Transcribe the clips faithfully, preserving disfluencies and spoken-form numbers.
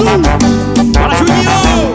Bora, Juninho!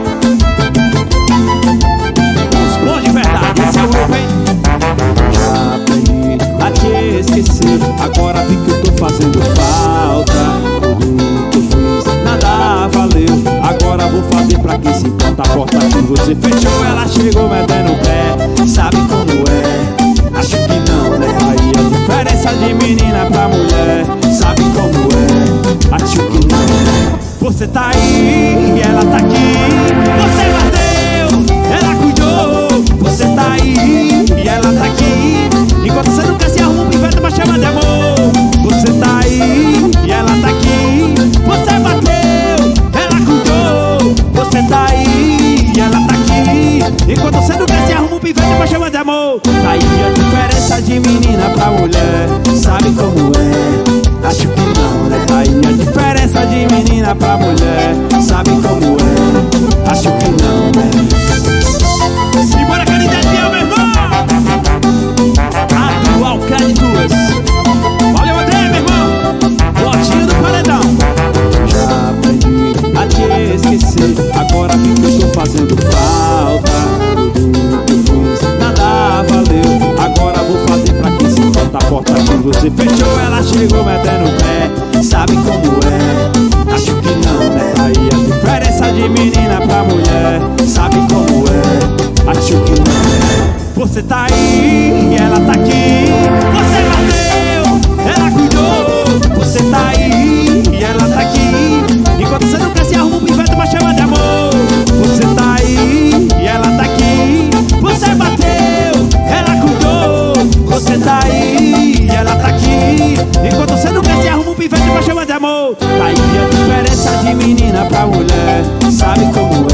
Os bons de verdade, esse é o grupo, hein? Já aprendi a te esquecer, agora vi que eu tô fazendo falta. Tudo que eu fiz, nada valeu, agora vou fazer pra quem se importa. A porta que você fechou, ela chegou metendo o pé. Sabe como é? Acho que não, né? Aí a diferença de menina pra mulher. Sabe como é? Acho que não. Você tá aí e ela tá aqui. Você bateu, ela cuidou. Você tá aí e ela tá aqui. Enquanto você não quer se arruma um pivete pra chamar de amor. Você tá aí e ela tá aqui. Você bateu, ela cuidou. Você tá aí e ela tá aqui. Enquanto você não quer se arruma um pivete pra chamar de amor. Tá aí a diferença de menina pra mulher. Sabe como é? Acho que não, né? Tá aí a diferença de menina pra mulher. Sabe como é? Acho que não, né? Simbora, candidatinha, meu irmão! Atual créditos. Valeu, André, meu irmão! Botinho do paredão. Já aprendi a te esquecer, agora vi que eu tô fazendo falta. Tudo que eu fiz, nada valeu, agora vou fazer pra quem se importa. A porta que você fechou, ela chegou metendo o pé. Sabe como é? Acho que não, né? Tá aí a diferença de menina pra mulher. Sabe como é? Acho que não. Você tá aí e ela tá aqui. Você bateu, ela cuidou. Você tá aí e ela tá aqui. Enquanto você não quer se arruma um pivete pra chamar de amor. Você tá aí e ela tá aqui. Você bateu, ela cuidou. Você tá aí e ela tá aqui. Enquanto você não quer se arruma um pivete pra chamar de amor. Tá aí a diferença de menina pra mulher. Sabe como